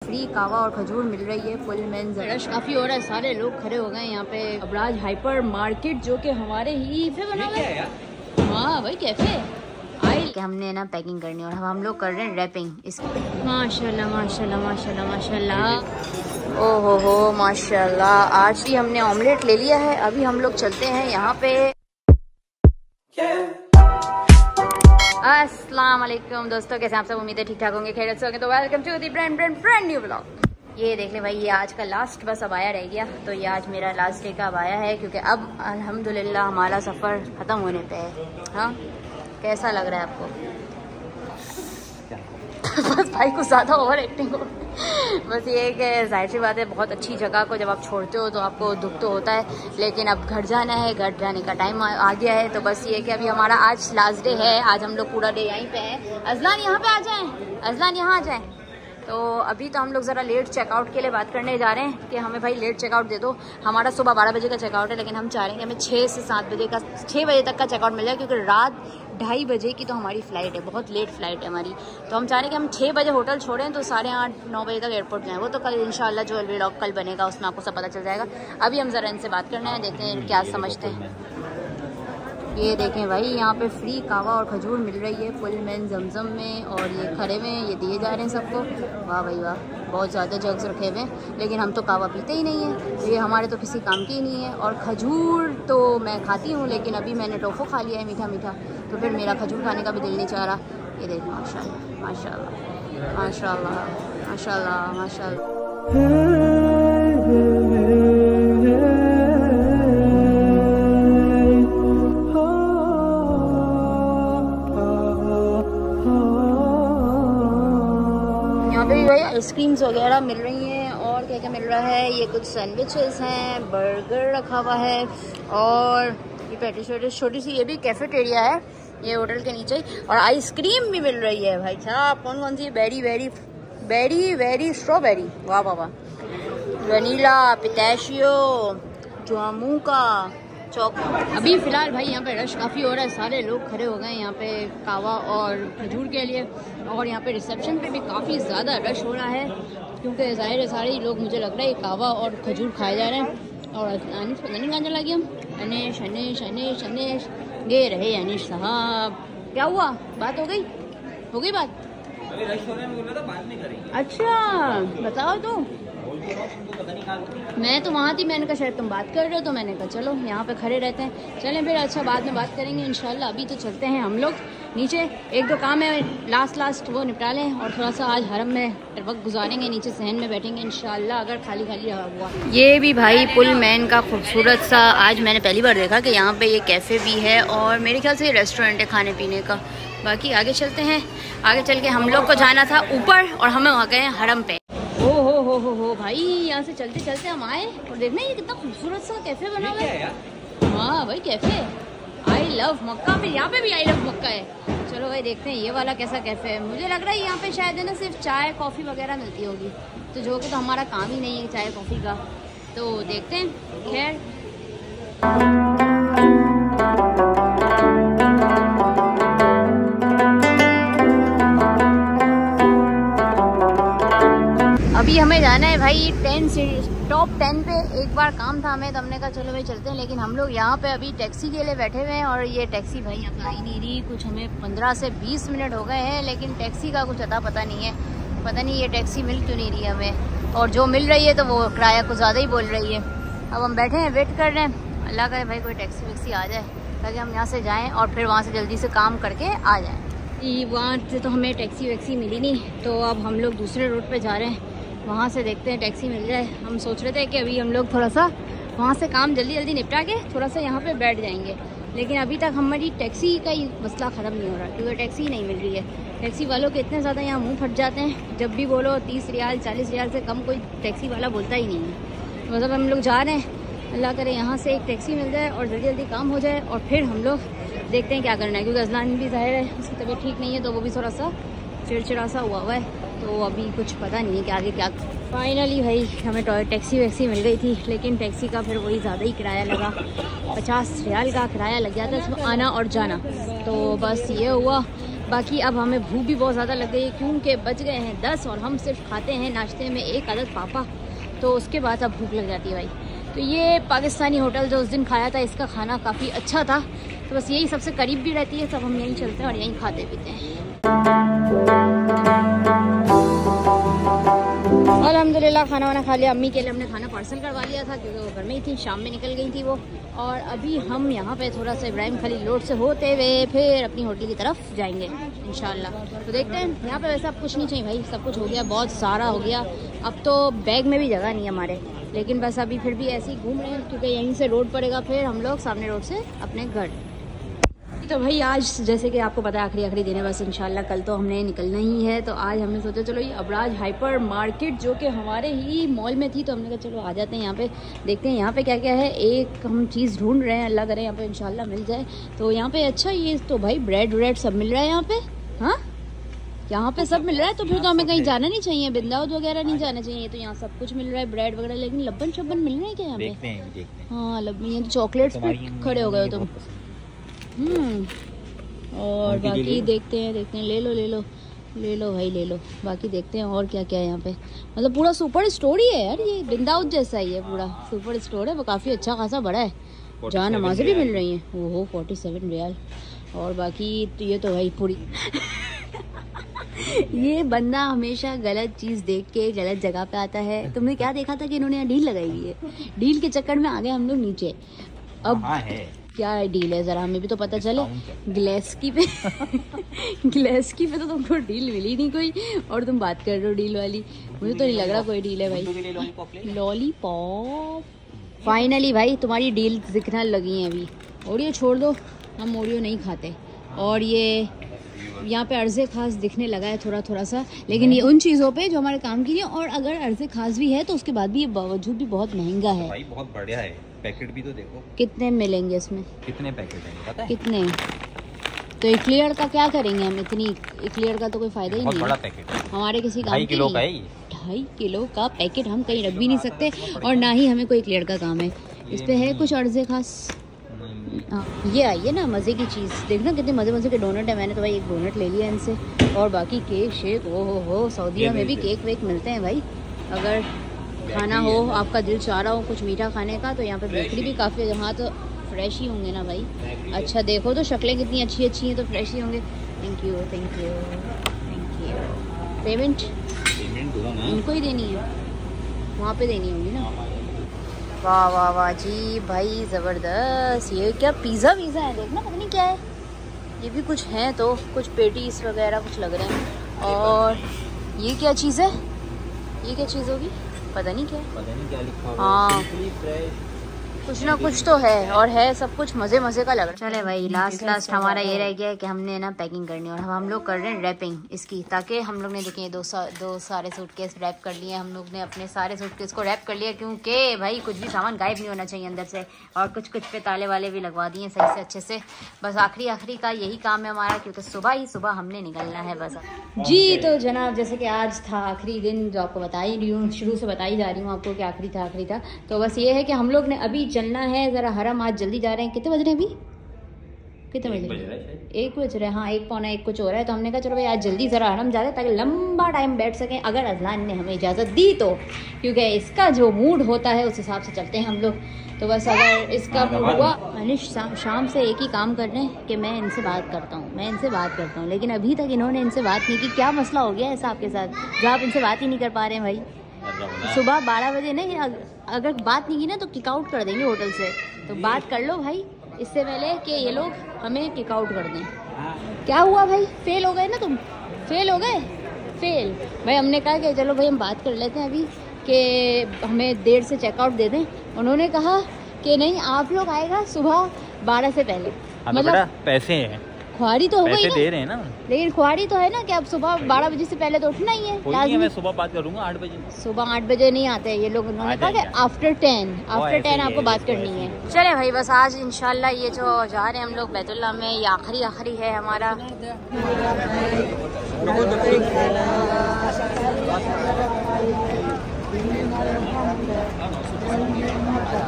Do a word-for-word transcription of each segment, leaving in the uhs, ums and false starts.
Free कावा और खजूर मिल रही है। फुल मेन रश काफ़ी हो रहा है, सारे लोग खड़े हो गए यहाँ पे। अबराज हाइपर मार्केट जो कि हमारे ही पे बना हुआ है। हाँ भाई कैफे आई कि हमने ना पैकिंग करनी और हम लोग कर रहे हैं रैपिंग इसकी। माशाल्लाह माशाल्लाह माशाल्लाह माशाल्लाह, ओ हो हो माशाल्लाह। आज भी हमने ऑमलेट ले लिया है। अभी हम लोग चलते हैं यहाँ पे। अस्सलाम वालेकुम दोस्तों, कैसे आप सब? उम्मीद है ठीक ठाक होंगे, खैरियत से होंगे। तो welcome to the brand brand brand new vlog. ये देख ले भाई, ये आज का लास्ट बस अब आया रह गया। तो ये आज मेरा लास्ट डे का अब आया है, क्योंकि अब अल्हम्दुलिल्लाह हमारा सफ़र ख़त्म होने पे है। हाँ कैसा लग रहा है आपको? बस भाई कुछ ज़्यादा ओवर एक्टिंग हो। बस ये है कि जाहिर सी बात है, बहुत अच्छी जगह को जब आप छोड़ते हो तो आपको दुख तो होता है, लेकिन अब घर जाना है, घर जाने का टाइम आ गया है। तो बस ये है कि अभी हमारा आज लास्ट डे है। आज हम लोग पूरा डे यहीं पे हैं। अजलान यहाँ पे आ जाएं, अजलान यहाँ आ जाएं। तो अभी तो हम लोग ज़रा लेट चेकआउट के लिए बात करने जा रहे हैं कि हमें भाई लेट चेकआउट दे दो। हमारा सुबह बारह बजे का चेकआउट है, लेकिन हम चाह रहे हैं कि हमें छः से सात बजे का छः बजे तक का चेकआउट मिल जाए, क्योंकि रात ढाई बजे की तो हमारी फ़्लाइट है, बहुत लेट फ़्लाइट है हमारी। तो हम चाह रहे हैं कि हम छः बजे होटल छोड़ें तो साढ़े आठ नौ बजे तक एयरपोर्ट जाएँ। वो तो कल इंशाल्लाह जो व्लॉग कल बनेगा उसमें आपको सब पता चल जाएगा। अभी हम ज़रा इनसे बात करना है, देखते हैं क्या समझते हैं। ये देखें भाई, यहाँ पे फ्री कावा और खजूर मिल रही है फुल मेन जमजम में, और ये खड़े हुए हैं, ये दिए जा रहे हैं सबको। वाह भाई वाह, बहुत ज़्यादा जग्स रखे हुए हैं, लेकिन हम तो कावा पीते ही नहीं है, ये हमारे तो किसी काम की ही नहीं है। और खजूर तो मैं खाती हूँ, लेकिन अभी मैंने टोफो खा लिया है मीठा मीठा, तो फिर मेरा खजूर खाने का भी दिल नहीं चाह रहा। ये देखें माशाल्लाह माशाल्लाह माशाल्लाह माशाल्लाह माशाल्लाह। आइसक्रीम्स वगैरह मिल रही हैं, और क्या क्या मिल रहा है, ये कुछ सैंडविचेस हैं, बर्गर रखा हुआ है, और ये पैटिस वैटिस छोटी सी, ये भी कैफेटेरिया है ये होटल के नीचे। और आइसक्रीम भी मिल रही है भाई साहब। कौन कौन सी? Berry berry berry berry strawberry, वाह वाह वाह, वनीला, पिस्ताशियो, जामू का चौक। अभी फ़िलहाल भाई यहाँ पे रश काफ़ी हो रहा है, सारे लोग खड़े हो गए यहाँ पे कावा और खजूर के लिए। और यहाँ पे रिसेप्शन पे भी काफ़ी ज़्यादा रश हो रहा है, क्योंकि ज़ाहिर है सारे ही लोग, मुझे लग रहा है कावा और खजूर खाए जा रहे हैं। और अनिश पता नहीं कहाँ चला गया। अनिश अनिश अनिश अनिश ये रहे अनिश साहब। क्या हुआ, बात हो गई? हो गई बात? अभी रश हो रहा है, बोला था बात नहीं करेंगे। अच्छा बताओ तो। मैं तो वहाँ थी, मैंने कहा शायद तुम बात कर रहे हो, तो मैंने कहा चलो यहाँ पे खड़े रहते हैं, चलें फिर। अच्छा बाद में बात करेंगे इंशाल्लाह। अभी तो चलते हैं हम लोग नीचे, एक दो काम है लास्ट लास्ट वो निपटा लें, और थोड़ा सा आज हरम में वक्त गुजारेंगे, नीचे सहन में बैठेंगे इंशाल्लाह, अगर खाली खाली रहा हुआ। ये भी भाई पुल मैन का खूबसूरत सा, आज मैंने पहली बार देखा कि यहाँ पे ये कैफ़े भी है, और मेरे ख्याल से ये रेस्टोरेंट है खाने पीने का। बाकी आगे चलते हैं। आगे चल के हम लोग को जाना था ऊपर, और हमें वहाँ गए हरम पे। ओ हो हो हो हो भाई, यहाँ से चलते चलते हम आए, और देखना ये कितना खूबसूरत सा कैफे बना हुआ है। हाँ भाई कैफे आई लव मक्का, फिर यहाँ पे भी आई लव मक्का है। चलो भाई देखते हैं ये वाला कैसा कैफे है। मुझे लग रहा है यहाँ पे शायद है ना सिर्फ चाय कॉफ़ी वगैरह मिलती होगी, तो जो कि तो हमारा काम ही नहीं है चाय कॉफ़ी का। तो देखते हैं। खैर अभी हमें जाना है भाई टेन से टॉप टेन पे। एक बार काम था हमें, तो हमने कहा चलो भाई चलते हैं, लेकिन हम लोग यहाँ पे अभी टैक्सी के लिए बैठे हुए हैं, और ये टैक्सी भाई यहाँ पे आई नहीं रही। कुछ हमें पंद्रह से बीस मिनट हो गए हैं, लेकिन टैक्सी का कुछ अता पता नहीं है। पता नहीं ये टैक्सी मिल क्यों नहीं रही हमें, और जो मिल रही है तो वो किराया कुछ ज़्यादा ही बोल रही है। अब हम बैठे हैं, वेट कर रहे हैं, अल्लाह करे भाई कोई टैक्सी वैक्सी आ जाए, ताकि हम यहाँ से जाएँ और फिर वहाँ से जल्दी से काम करके आ जाएँ। वहाँ से तो हमें टैक्सी वैक्सी मिली नहीं, तो अब हम लोग दूसरे रूट पर जा रहे हैं, वहाँ से देखते हैं टैक्सी मिल जाए। हम सोच रहे थे कि अभी हम लोग थोड़ा सा वहाँ से काम जल्दी जल्दी निपटा के थोड़ा सा यहाँ पे बैठ जाएंगे, लेकिन अभी तक हमारी टैक्सी का ही मसला ख़त्म नहीं हो रहा, क्योंकि टैक्सी ही नहीं मिल रही है। टैक्सी वालों के इतने ज़्यादा यहाँ मुंह फट जाते हैं, जब भी बोलो तीस रियाल चालीस रियाल से कम कोई टैक्सी वाला बोलता ही नहीं है। मतलब हम लोग जा रहे हैं, अल्लाह करे यहाँ से एक टैक्सी मिल जाए और जल्दी जल्दी काम हो जाए, और फिर हम लोग देखते हैं क्या करना है, क्योंकि अजलान भी ज़ाहिर है उसकी तबीयत ठीक नहीं है, तो वो भी थोड़ा सा चिड़चिड़ा सा हुआ हुआ है, तो अभी कुछ पता नहीं है कि आगे क्या। फाइनली भाई हमें टैक्सी वैक्सी मिल गई थी, लेकिन टैक्सी का फिर वही ज़्यादा ही किराया लगा, पचास रियाल का किराया लग गया था इसमें आना और जाना। तो बस ये हुआ बाकी अब हमें भूख भी बहुत ज़्यादा लग गई है क्योंकि बज गए हैं दस और हम सिर्फ खाते हैं नाश्ते में एक अदद पापा, तो उसके बाद अब भूख लग जाती है भाई। तो ये पाकिस्तानी होटल जो उस दिन खाया था इसका खाना काफ़ी अच्छा था, तो बस यही सबसे करीब भी रहती है, सब हम यहीं चलते हैं और यहीं खाते पीते हैं। अल्हम्दुलिल्लाह खाना वाना खा लिया। अम्मी के लिए हमने खाना पार्सल करवा लिया था क्योंकि वो घर में ही थी, शाम में निकल गई थी वो। और अभी हम यहाँ पे थोड़ा सा इब्राहिम खलील रोड से होते हुए फिर अपनी होटल की तरफ जाएंगे इंशाल्लाह। तो देखते हैं। यहाँ पे वैसे अब कुछ नहीं चाहिए भाई, सब कुछ हो गया, बहुत सारा हो गया। अब तो बैग में भी जगह नहीं है हमारे, लेकिन बस अभी फिर भी ऐसे ही घूम रहे हैं क्योंकि यहीं से रोड पड़ेगा फिर हम लोग सामने रोड से अपने घर। तो भाई आज जैसे कि आपको पता है आखिरी आखिरी दिन है बस, इंशाल्लाह कल तो हमने निकलना ही है। तो आज हमने सोचा चलो ये अबराज हाइपर मार्केट जो कि हमारे ही मॉल में थी, तो हमने कहा चलो आ जाते हैं यहाँ पे, देखते हैं यहाँ पे क्या क्या है। एक हम चीज़ ढूंढ रहे हैं, अल्लाह करे यहाँ पे इंशाल्लाह मिल जाए। तो यहाँ पे अच्छा ये तो भाई ब्रेड व्रेड सब मिल रहा है यहाँ पे। हाँ यहाँ पे सब मिल रहा है, तो फिर तो हमें कहीं जाना नहीं चाहिए, बिंदाउद वगैरह नहीं जाना चाहिए। तो यहाँ सब कुछ मिल रहा है, ब्रेड वगैरह। लेकिन लब्बन शब्बन मिल रहे हैं क्या यहाँ पे? हाँ लब्बन, ये तो चॉकलेट्स पे खड़े हो गए हो तुम। हम्म और बाकी देखते हैं देखते हैं ले लो ले लो ले लो भाई ले लो। बाकी देखते हैं और क्या क्या है यहाँ पे। मतलब पूरा सुपर स्टोर ही है यार, ये बिंदाउद जैसा ही है, पूरा सुपर स्टोर है। वो काफ़ी अच्छा खासा बड़ा है, जहाँ नमाजें भी मिल रही हैं। ओहो फोर्टी सेवन रियाल। और बाकी तो ये तो भाई पूरी ये बंदा हमेशा गलत चीज़ देख के गलत जगह पे आता है। तुमने क्या देखा था कि इन्होंने यहाँ डील लगाई हुई है, डील के चक्कर में आ गए हम लोग नीचे। अब है क्या डील है जरा हमें भी तो पता चले। ग्लेस्की पे ग्लेस्की पे तो तुमको डील मिली नहीं कोई, और तुम बात कर रहे हो डील वाली। मुझे तो नहीं लग रहा कोई डील है भाई। लॉलीपॉप फाइनली भाई तुम्हारी डील दिखने लगी है अभी। ओरियो छोड़ दो, हम ओरियो नहीं खाते। और ये यहाँ पे अर्ज़े खास दिखने लगा है थोड़ा थोड़ा सा, लेकिन ये उन चीज़ों पे जो हमारे काम की है। और अगर अर्ज़े खास भी है तो उसके बाद भी ये बावजूद भी बहुत महंगा है भाई, बहुत बढ़िया है। पैकेट भी तो देखो कितने मिलेंगे इसमें, कितने पैकेट हैं पता है? कितने? तो इक्लियर का क्या करेंगे हम? इतनी इक्लियर का तो कोई फायदा ही नहीं है। बड़ा पैकेट है हमारे किसी काम ढाई किलो का है। ढाई किलो का पैकेट हम कहीं रख भी नहीं सकते, और ना ही हमें कोई इक्लियर का काम है। इस पे है कुछ अर्ज़े खास। हाँ ये आइए ना मज़े की चीज़, देखना कितने मज़े मज़े के डोनट है। मैंने तो भाई एक डोनट ले लिया इनसे। और बाकी केक शेक, ओ हो हो सऊदीया में भी केक वेक मिलते हैं भाई। अगर खाना हो, आपका दिल चाह रहा हो कुछ मीठा खाने का, तो यहाँ पे बेकरी भी काफ़ी है। यहाँ तो फ्रेश ही होंगे ना भाई। अच्छा देखो तो शक्लें कितनी अच्छी अच्छी हैं, तो फ्रेश ही होंगे। Thank you thank you thank you. Payment इनको ही देनी है, वहाँ पे देनी होगी ना। वाह वाह वाह जी भाई ज़बरदस्त। ये क्या पिज़्ज़ा वीज़ा है, देखना पता नहीं क्या है। ये भी कुछ है, तो कुछ पेटीज वगैरह कुछ लग रहे हैं। और ये क्या चीज़ है, ये क्या चीज़ होगी पता नहीं क्या, पता नहीं क्या लिखा हुआ। हाँ कुछ ना कुछ तो है, और है सब कुछ मज़े मज़े का लग रहा है। चले भाई लास्ट लास्ट हमारा ये रह गया है कि हमने ना पैकिंग करनी है, और हम लोग कर रहे हैं रैपिंग इसकी, ताकि हम लोग ने देखें दो सा, दो सारे सूटकेस रैप कर लिए। हम लोग ने अपने सारे सूटकेस को रैप कर लिया, क्योंकि भाई कुछ भी सामान गायब नहीं होना चाहिए अंदर से। और कुछ कुछ पे ताले वाले भी लगवा दिए सही से अच्छे से। बस आखिरी आखिरी का यही काम है हमारा, क्योंकि सुबह ही सुबह हमने निकलना है बस जी। तो जनाब जैसे कि आज था आखिरी दिन, जो आपको बता ही रही हूँ, शुरू से बताई जा रही हूँ आपको कि आखिरी था आखिरी था। तो बस ये है कि हम लोग ने अभी चलना है ज़रा हरम। आज जल्दी जा रहे हैं। कितने बज रहे हैं अभी, कितने बज रहे हैं? एक बज रहे हैं। हाँ एक पौना एक कुछ हो रहा है। तो हमने कहा चलो भाई आज जल्दी ज़रा हरम जा रहे हैं, ताकि लंबा टाइम बैठ सकें, अगर अज़लान ने हमें इजाज़त दी तो। क्योंकि इसका जो मूड होता है उस हिसाब से चलते हैं हम लोग। तो बस अगर इसका मूड हुआ, अनिश शाम से एक ही काम कर रहे हैं कि मैं इनसे बात करता हूँ मैं इनसे बात करता हूँ लेकिन अभी तक इन्होंने इनसे बात नहीं की। क्या मसला हो गया ऐसा आपके साथ जो आप इनसे बात ही नहीं कर पा रहे हैं भाई? सुबह बारह बजे नहीं, अगर बात नहीं की ना तो किक आउट कर देंगे होटल से। तो बात कर लो भाई इससे पहले कि ये लोग हमें किक आउट कर दें। क्या हुआ भाई, फेल हो गए ना तुम? फेल हो गए फेल भाई। हमने कहा कि चलो भाई हम बात कर लेते हैं अभी कि हमें देर से चेकआउट दे दें। उन्होंने कहा कि नहीं आप लोग आएगा सुबह बारह से पहले। मतलब पैसे हैं, ख्वारी तो हो गई ना, दे रहे हैं ना, लेकिन ख्वारी तो है ना कि अब सुबह बारह बजे से पहले तो उठना ही है लाज़मी। मैं सुबह बात करूंगा आठ बजे। सुबह आठ बजे नहीं आते ये लोग। उन्होंने कहा कि आफ्टर टेन आफ्टर टेन आपको बात करनी है। चले भाई बस आज इंशाल्लाह ये जो जा रहे हैं हम लोग बैतुल्लाह में, ये आखिरी आखिरी है हमारा।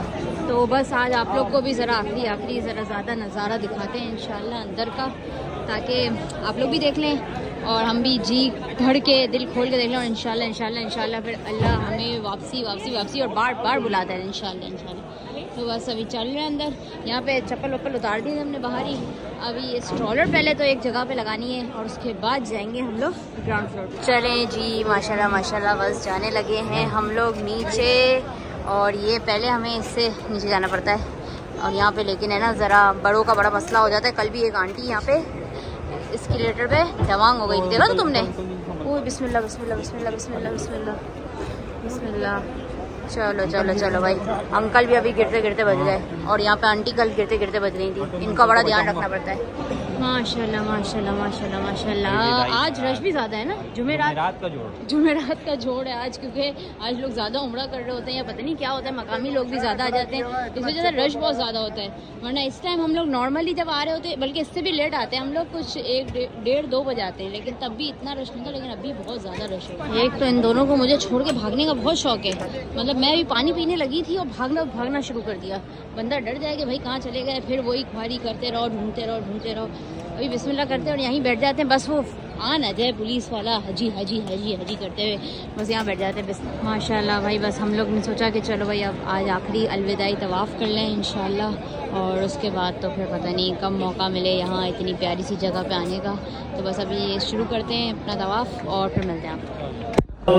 तो बस आज आप लोग को भी ज़रा आखिरी आखिरी ज़रा ज़्यादा नज़ारा दिखाते हैं इंशाल्लाह अंदर का, ताकि आप लोग भी देख लें और हम भी जी भर के दिल खोल के देख लें। और इंशाल्लाह इंशाल्लाह इंशाल्लाह फिर अल्लाह हमें वापसी वापसी वापसी और बार बार बुलाता है इंशाल्लाह इंशाल्लाह। तो बस अभी चल रहे हैं अंदर। यहाँ पे चप्पल वप्पल उतार दी हमने बाहर ही। अभी ये स्ट्रॉलर पहले तो एक जगह पे लगानी है और उसके बाद जाएंगे हम लोग ग्राउंड फ्लोर पे। चलें जी, माशाल्लाह माशाल्लाह बस जाने लगे हैं हम लोग नीचे। और ये पहले हमें इससे नीचे जाना पड़ता है और यहाँ पे लेकिन है ना ज़रा बड़ों का बड़ा मसला हो जाता है। कल भी एक आंटी यहाँ पे एस्केलेटर पे दवांग हो गई थी, देखा तो तुमने? ओह बिस्मिल्लाह बिस्मिल्लाह बिस्मिल्लाह बिस्मिल्लाह बिस्मिल्लाह बिस्मिल्लाह। चलो चलो चलो भाई, अंकल भी अभी गिरते गिरते बच गए और यहाँ पे आंटी कल गिरते गिरते बच गई थी। इनका बड़ा ध्यान रखना पड़ता है। माशाल्लाह माशाल्लाह माशाल्लाह माशाल्लाह। आज रश भी ज़्यादा है ना, जुमेरात का जोड़ जुमेरात का जोड़ है आज, क्योंकि आज लोग ज़्यादा उम्रा कर रहे होते हैं या पता नहीं क्या होता है, मकामी लोग भी ज़्यादा आ जाते हैं, इस वजह से रश बहुत ज़्यादा होता है। वरना इस टाइम हम लोग नॉर्मली जब आ रहे होते हैं, बल्कि इससे भी लेट आते हैं हम लोग, कुछ एक डेढ़ दो बजे आते हैं, लेकिन तब भी इतना रश नहीं था। लेकिन अभी बहुत ज़्यादा रश है। एक तो इन दोनों को मुझे छोड़ के भागने का बहुत शौक है, मतलब मैं भी पानी पीने लगी थी और भागना भागना शुरू कर दिया। बंदा डर जाए कि भाई कहाँ चले गए, फिर वही ख्वारी करते रहो ढूंढते रहो ढूंढते रहो। अभी बिस्मिल्लाह करते हैं और यहीं बैठ जाते हैं, बस वो आ ना जाए पुलिस वाला हजी हजी हजी हजी करते हुए, बस यहाँ बैठ जाते हैं बस। माशाल्लाह भाई बस हम लोग ने सोचा कि चलो भाई अब आज आखिरी अलविदाई तवाफ़ कर लें इंशाल्लाह, और उसके बाद तो फिर पता नहीं कब मौका मिले यहाँ इतनी प्यारी सी जगह पे आने का। तो बस अभी ये शुरू करते हैं अपना तवाफ़ और फिर मिलते हैं आपको।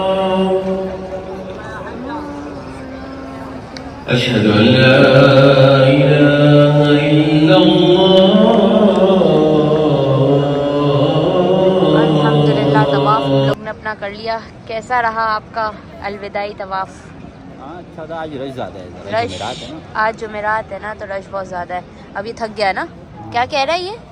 अशहदु अल्ला इलाहा इल्लल्लाह। अल्हम्दुलिल्लाह तवाफ़ हम लोग ने अपना कर लिया। कैसा रहा आपका अलविदाई तवाफ़? हाँ अच्छा था। आज रश ज़्यादा है, रश जुमेरात है ना, आज जुमेरात है ना, तो रश बहुत ज़्यादा है। अब ये थक गया है ना, क्या कह रहा है ये?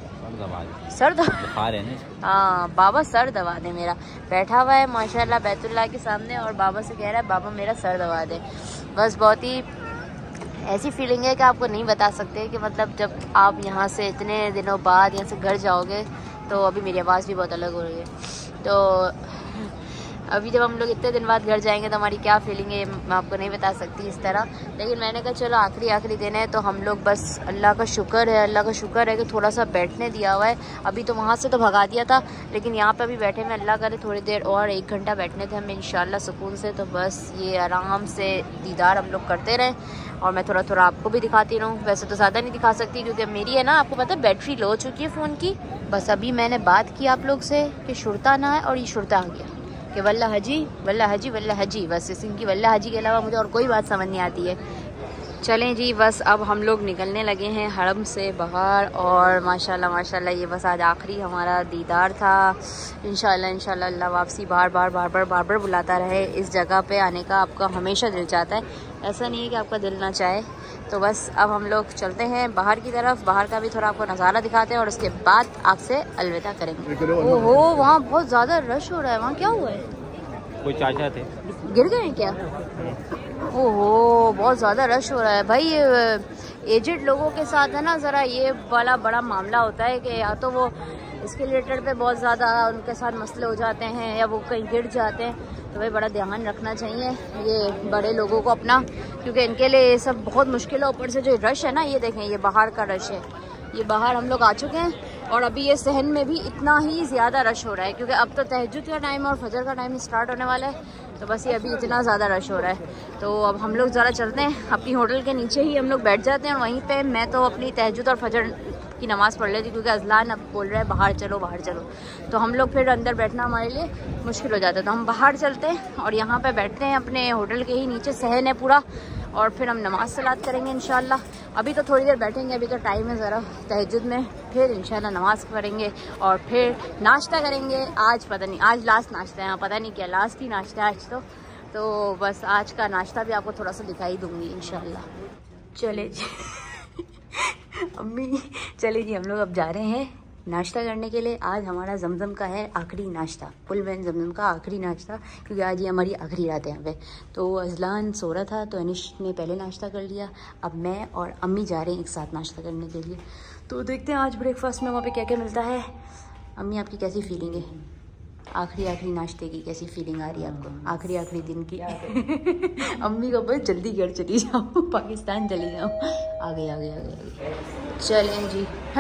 सर दबा है ना। हाँ बाबा सर दबा दे मेरा। बैठा हुआ है माशाल्लाह बैतुल्लाह के सामने और बाबा से कह रहा है बाबा मेरा सर दबा दे। बस बहुत ही ऐसी फीलिंग है कि आपको नहीं बता सकते कि मतलब जब आप यहाँ से इतने दिनों बाद यहाँ से घर जाओगे, तो अभी मेरी आवाज़ भी बहुत अलग हो रही है, तो अभी जब हम लोग इतने दिन बाद घर जाएंगे तो हमारी क्या फीलिंग है मैं आपको नहीं बता सकती इस तरह। लेकिन मैंने कहा चलो आखिरी आखिरी दिन है तो हम लोग बस अल्लाह का शुक्र है, अल्लाह का शुक्र है कि थोड़ा सा बैठने दिया हुआ है। अभी तो वहाँ से तो भगा दिया था, लेकिन यहाँ पे अभी बैठे में अल्लाह करे थोड़ी देर और एक घंटा बैठने थे हमें इंशाल्लाह सुकून से। तो बस ये आराम से दीदार हम लोग करते रहें और मैं थोड़ा थोड़ा आपको भी दिखाती रहूँ। वैसे तो ज़्यादा नहीं दिखा सकती क्योंकि मेरी है ना, आपको पता है बैटरी लो हो चुकी है फ़ोन की। बस अभी मैंने बात की आप लोग से कि शुरता ना है और ये शुरता आ गया कि वल्ला हजी वल्ला हजी वल्ला हजी। बस इस इनकी वल्ला हजी के अलावा मुझे और कोई बात समझ नहीं आती है। चलें जी बस अब हम लोग निकलने लगे हैं हरम से बाहर और माशाल्लाह माशाल्लाह ये बस आज आखिरी हमारा दीदार था। इंशाल्लाह इंशाल्लाह अल्लाह वापसी बार बार बार बार बार बार बुलाता रहे। इस जगह पे आने का आपका हमेशा दिल चाहता है, ऐसा नहीं है कि आपका दिल ना चाहे। तो बस अब हम लोग चलते हैं बाहर की तरफ, बाहर का भी थोड़ा आपको नज़ारा दिखाते हैं और उसके बाद आपसे अलविदा करेंगे। ओहो वहाँ बहुत ज़्यादा रश हो रहा है, वहाँ क्या हुआ है? कोई चाचा थे गिर गए हैं क्या? ओहो बहुत ज़्यादा रश हो रहा है भाई। एजेड लोगों के साथ है ना ज़रा ये वाला बड़ा मामला होता है कि या तो वो एस्केलेटर पे बहुत ज़्यादा उनके साथ मसले हो जाते हैं या वो कहीं गिर जाते हैं। तो भाई बड़ा ध्यान रखना चाहिए ये बड़े लोगों को अपना, क्योंकि इनके लिए ये सब बहुत मुश्किल है। ऊपर से जो रश है ना, ये देखें ये बाहर का रश है, ये बाहर हम लोग आ चुके हैं और अभी ये सहन में भी इतना ही ज़्यादा रश हो रहा है क्योंकि अब तो तहज्जुद का टाइम और फजर का टाइम स्टार्ट होने वाला है। तो बस ये अभी इतना ज़्यादा रश हो रहा है। तो अब हम लोग ज़रा चलते हैं अपनी होटल के नीचे ही हम लोग बैठ जाते हैं और वहीं पे मैं तो अपनी तहज्जुद और फजर की नमाज़ पढ़ लेती क्योंकि अजलान अब बोल रहा है बाहर चलो बाहर चलो, तो हम लोग फिर अंदर बैठना हमारे लिए मुश्किल हो जाता है। तो हम बाहर चलते हैं और यहाँ पे बैठते हैं अपने होटल के ही नीचे, सहन है पूरा, और फिर हम नमाज सलात करेंगे इंशाल्लाह। अभी तो थोड़ी देर बैठेंगे, अभी तो टाइम है ज़रा तहज्जुद में, फिर इंशाल्लाह नमाज़ पढ़ेंगे और फिर नाश्ता करेंगे। आज पता नहीं, आज लास्ट नाश्ता है, पता नहीं क्या लास्ट ही नाश्ता है आज तो तो बस आज का नाश्ता भी आपको थोड़ा सा दिखाई दूंगी इंशाल्लाह। चले जी अम्मी चले जी हम लोग अब जा रहे हैं नाश्ता करने के लिए। आज हमारा जमजम का है आखिरी नाश्ता, पुल बैन जमजम का आखिरी नाश्ता, क्योंकि आज ये हमारी आखिरी रात है यहाँ पे। तो अजलान सो रहा था तो अनिश ने पहले नाश्ता कर लिया, अब मैं और अम्मी जा रहे हैं एक साथ नाश्ता करने के लिए। तो देखते हैं आज ब्रेकफास्ट में वहाँ पे क्या क्या मिलता है। अम्मी आपकी कैसी फीलिंग है? आखिरी आखिरी नाश्ते की कैसी फीलिंग आ रही है आपको? आखिरी आखिरी दिन की अम्मी को बस जल्दी घर चली जाओ, पाकिस्तान चली जाओ। आ गए आ गए आ गए चलें जी हैं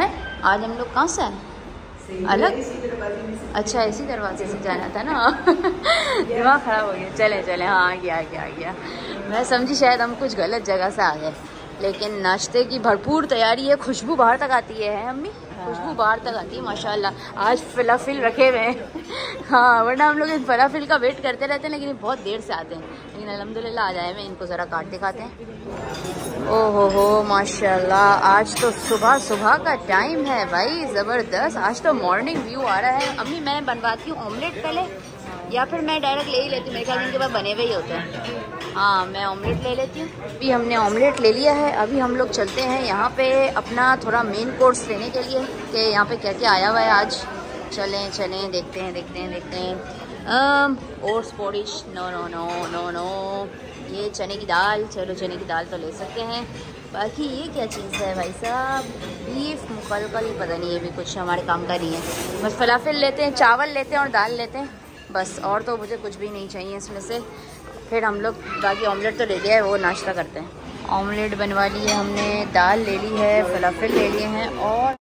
आज हम लोग कहाँ से आए? अलग? अच्छा इसी दरवाजे से जाना था ना। दिमाग खराब हो गया। चले चले हाँ आ गया आ गया आ गया। मैं समझी शायद हम कुछ गलत जगह से आ गए, लेकिन नाश्ते की भरपूर तैयारी है। खुशबू बाहर तक आती है, है अम्मी? खुशबू बाहर तक आती है माशाल्लाह। आज फलाफिल रखे हुए हैं। हाँ वरना हम लोग इन फलाफिल का वेट करते रहते हैं, लेकिन ये बहुत देर से आते हैं। लेकिन अल्हम्दुलिल्लाह आ जाए में इनको ज़रा काट दिखाते हैं। ओ हो हो माशाल्लाह, आज तो सुबह सुबह का टाइम है भाई, ज़बरदस्त। आज तो मॉर्निंग व्यू आ रहा है। अम्मी मैं बनवाती हूँ ऑमलेट पहले, या फिर मैं डायरेक्ट ले ही लेती हूँ? मेरे ख्याल इनके पास बने हुए ही होते हैं। हाँ मैं ऑमलेट ले लेती हूँ। अभी हमने ऑमलेट ले लिया है। अभी हम लोग चलते हैं यहाँ पे अपना थोड़ा मेन कोर्स लेने के लिए कि यहाँ पे क्या क्या आया हुआ है आज। चलें चलें देखते हैं देखते हैं देखते हैं। Oats porridge, no no no no no. ये चने की दाल, चलो चने की दाल तो ले सकते हैं। बाकी ये क्या चीज़ है भाई साहब? बीफ मुकलकल, पता नहीं, ये भी कुछ हमारे काम का नहीं है। बस फलाफिल लेते हैं, चावल लेते हैं और दाल लेते हैं बस, और तो मुझे कुछ भी नहीं चाहिए इसमें से। फिर हम लोग बाकी ऑमलेट तो ले लिया है, वो नाश्ता करते हैं। ऑमलेट बनवा ली है हमने, दाल ले ली है, फलाफिल ले लिए हैं और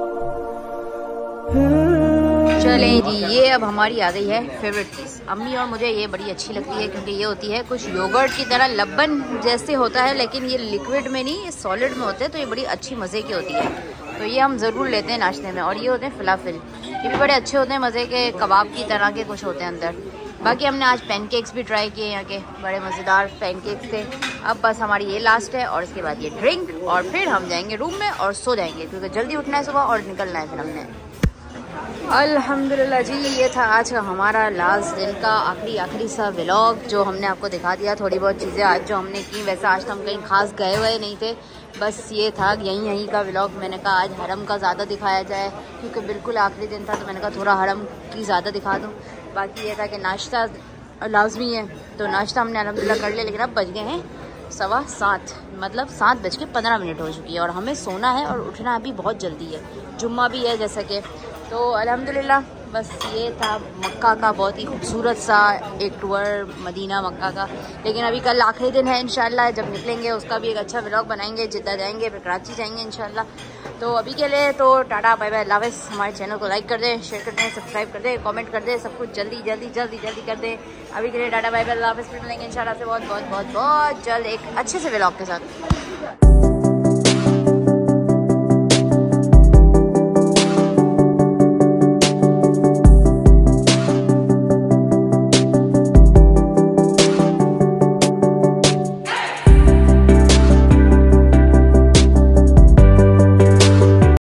चलें जी। ये अब हमारी आ गई है फेवरेट चीज़। अम्मी और मुझे ये बड़ी अच्छी लगती है क्योंकि ये होती है कुछ योगर्ट की तरह, लब्बन जैसे होता है, लेकिन ये लिक्विड में नहीं, ये सॉलिड में होते हैं, तो ये बड़ी अच्छी मज़े की होती है। तो ये हम ज़रूर लेते हैं नाश्ते में। और ये होते हैं फलाफिल, ये भी बड़े अच्छे होते हैं, मज़े के, कबाब की तरह के कुछ होते हैं अंदर। बाकी हमने आज पैनकेक्स भी ट्राई किए, यहाँ के बड़े मज़ेदार पैनकेक्स थे। अब बस हमारी ये लास्ट है और इसके बाद ये ड्रिंक, और फिर हम जाएंगे रूम में और सो जाएंगे क्योंकि जल्दी उठना है सुबह और निकलना है फिर हमने। अल्हम्दुलिल्लाह जी, ये था आज का हमारा लास्ट दिन का आखिरी आखिरी सा व्लॉग, जो हमने आपको दिखा दिया थोड़ी बहुत चीज़ें आज जो हमने की। वैसे आज तो हम कहीं खास गए हुए नहीं थे, बस ये था यहीं यहीं का व्लॉग। मैंने कहा आज हरम का ज़्यादा दिखाया जाए क्योंकि बिल्कुल आखिरी दिन था, तो मैंने कहा थोड़ा हरम की ज़्यादा दिखा दूँ। बाकी ये था कि नाश्ता लाजमी है, तो नाश्ता हमने अल्हम्दुलिल्लाह कर लिया। लेकिन अब बज गए हैं सवा सात, मतलब सात बज के पंद्रह मिनट हो चुकी है और हमें सोना है और उठना अभी बहुत जल्दी है, जुम्मा भी है जैसा कि। तो अल्हम्दुलिल्लाह बस ये था मक्का का बहुत ही खूबसूरत सा एक टूर, मदीना मक्का का। लेकिन अभी कल आखिरी दिन है, इंशाल्लाह जब निकलेंगे उसका भी एक अच्छा व्लॉग बनाएंगे। जिद्दा जाएंगे, फिर कराची जाएंगे इंशाल्लाह। तो अभी के लिए तो टाटा बाय बाय, अल्लाह हाफ़िज़। हमारे चैनल को लाइक कर दें, शेयर कर दें, सब्सक्राइब कर दें, कमेंट कर दें, सब कुछ जल्दी जल्दी जल्दी जल्दी कर दें। अभी के लिए टाटा बाय बाय, अल्लाह हाफ़िज़। फिर मिलेंगे इंशाल्लाह से बहुत बहुत बहुत बहुत जल्द एक अच्छे से व्लॉग के साथ।